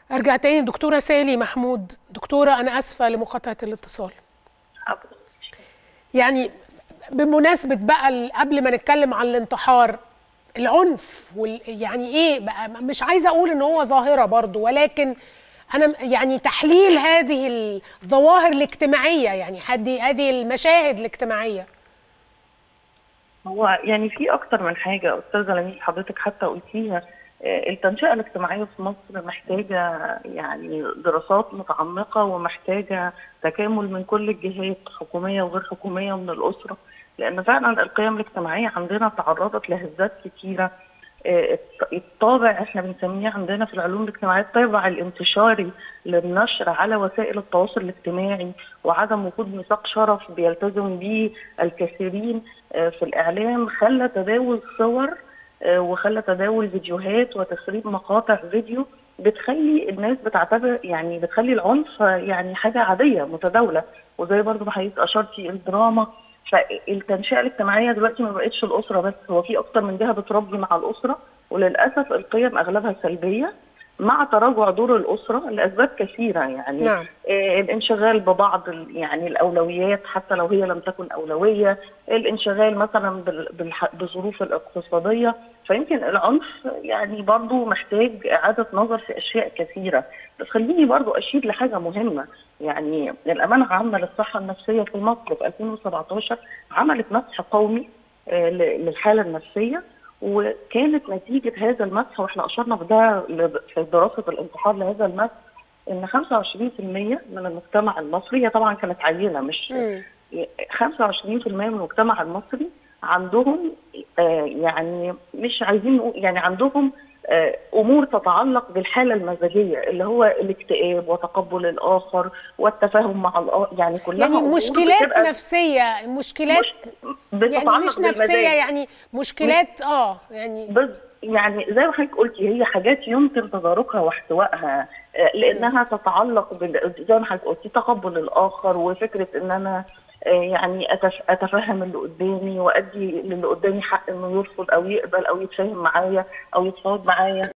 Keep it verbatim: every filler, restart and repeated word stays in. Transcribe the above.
ارجع تاني دكتوره سالي محمود. دكتوره انا اسفه لمقاطعه الاتصال. يعني بمناسبه بقى قبل ما نتكلم عن الانتحار، العنف وال يعني ايه بقى، مش عايزه اقول ان هو ظاهره برضو، ولكن انا يعني تحليل هذه الظواهر الاجتماعيه، يعني هذه المشاهد الاجتماعيه. هو يعني في اكتر من حاجه استاذه لميس، حضرتك حتى قلتيها. التنشئه الاجتماعيه في مصر محتاجه يعني دراسات متعمقه، ومحتاجه تكامل من كل الجهات، حكوميه وغير حكوميه ومن الاسره، لان فعلا القيم الاجتماعيه عندنا تعرضت لهزات كثيره. الطابع احنا بنسميه عندنا في العلوم الاجتماعيه الطابع الانتشاري للنشر على وسائل التواصل الاجتماعي، وعدم وجود ميثاق شرف بيلتزم به الكثيرين في الاعلام، خلى تداول صور وخلى تداول فيديوهات وتسريب مقاطع فيديو بتخلي الناس بتعتبر، يعني بتخلي العنف يعني حاجه عاديه متداوله. وزي برضه ما حضرتك اشرتي الدراما، فالتنشئه الاجتماعيه دلوقتي ما بقتش الاسره بس، هو في اكتر من جهه بتربي مع الاسره، وللاسف القيم اغلبها سلبيه مع تراجع دور الاسره لاسباب كثيره. يعني نعم. آه الانشغال ببعض يعني الاولويات حتى لو هي لم تكن اولويه، الانشغال مثلا بالظروف الاقتصاديه، فيمكن العنف يعني برضو محتاج اعاده نظر في اشياء كثيره. بس خليني برضو اشير لحاجه مهمه، يعني الامانه العامه للصحه النفسيه في مصر في ألفين وسبعطاشر عملت مسح قومي آه للحاله النفسيه، وكانت نتيجه هذا المسح، واحنا اشرنا بده في دراسه الانتحار لهذا المسح، ان خمسة وعشرين بالمئة من المجتمع المصري، هي طبعا كانت عينه مش م. خمسة وعشرين بالمئة من المجتمع المصري عندهم آه يعني مش عايزين نقول، يعني عندهم آه امور تتعلق بالحاله المزاجيه، اللي هو الاكتئاب وتقبل الاخر والتفاهم مع الآخر، يعني كلها يعني مشكلات نفسيه، مشكلات مش يعني مش نفسيه، يعني مشكلات اه يعني بز يعني زي ما حضرتك قلتي، هي حاجات يمكن تداركها واحتوائها، لانها تتعلق بال زي ما حضرتك قلتي تقبل الاخر، وفكره ان انا يعني اتفهم اللي قدامي وادي للي قدامي حق انه يرفض او يقبل او يتفاهم معايا او يتفاوض معايا.